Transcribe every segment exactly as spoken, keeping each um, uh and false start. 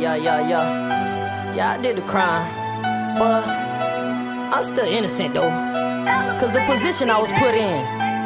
yeah, yeah, yeah. Yeah, I did the crime, but I'm still innocent though, cause the position I was put in.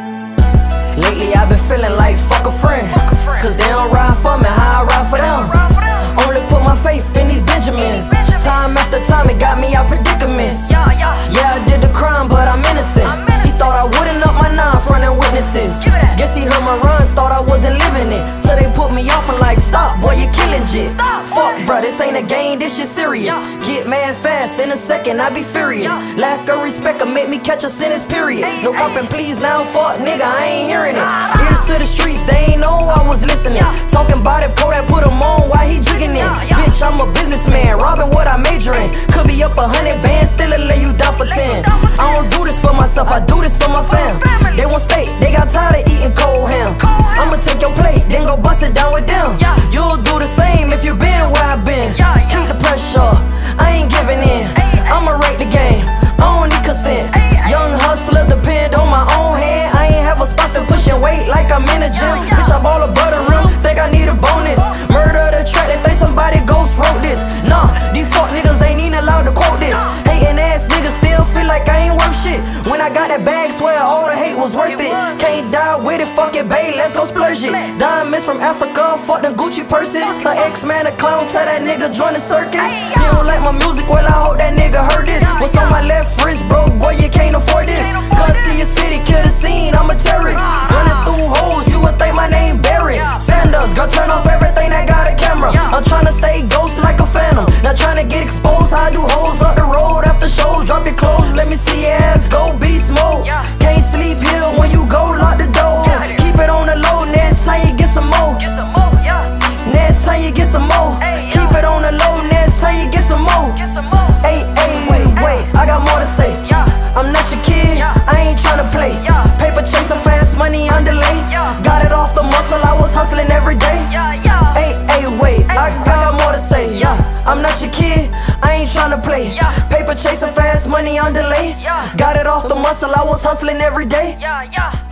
Lately I've been feeling like fuck a friend, cause they don't ride for me how I ride for them. Only put my faith in these Benjamins. Time after time it got me out predicaments. Yeah, I did the crime but I'm innocent. He thought I wouldn't up my nine frontin' witnesses. Guess he heard my runs, thought I wasn't living it, till they put me off and like, stop boy, you killing shit. Fuck bruh, this ain't a game, this shit serious. Get mad fast, in a second I be furious. Lack of respect will make me catch a sentence period. No copping please now, fuck nigga, I ain't hearing it. Ears to the streets, they ain't know I was listening. Talking about if Kodak put him on, why he jigging it. Bitch, I'm a businessman, robbing what I major in. Could be up a hundred bands, still lay you down for ten. I don't do this for myself, I do this for my fam. They want steak, they got tired of eating cold ham. I'ma take your plate, then go bust it down with them. You'll do the same if you been where I've been. Keep the pressure, I ain't giving in. I'ma rate the game, I don't need consent. Young hustler, depend on my own hand. I ain't have a spot to pushing weight like I'm in a gym. Bitch, I'm all about the rim, think I need a bonus. Murder the track, they think somebody ghost wrote this. Nah, these fuck niggas ain't even allowed to quote this. Hating ass niggas still feel like I ain't worth shit. When I got that bag, swear all the hate was worth it. Can't die with it, fuck it, babe, let's go splurge it. Diamonds from Africa, fuck them Gucci purses. Her ex-man a clown, tell that nigga join the circus. You don't like my music, well I hope that nigga heard this. What's on my left wrist, bro, boy, you can't afford this. Come to your city, kill the scene, I'm a terrorist. Running through holes, you would think my name Barry Sanders, girl, turn off everything that got a camera. I'm tryna stay ghost like a phantom, not tryna get exposed. How I do hoes up the road after shows. Drop your clothes, let me see your ass go beast mode. Can't sleep here when you go, lock the door. Keep it on the low, next time you get some more. Next time you get some more. Keep it on the low, next time you get some more. Hey, hey, wait, wait, I got more to say. I'm not your kid, I ain't tryna play. Paper chasing, fast money on delay. Got it off the muscle, I was hustling every day. Hey, hey, wait, I got more to say. I'm not your kid, I ain't tryna play. Paper chasing, fast money on delay. Got it off the muscle, I was hustling every day.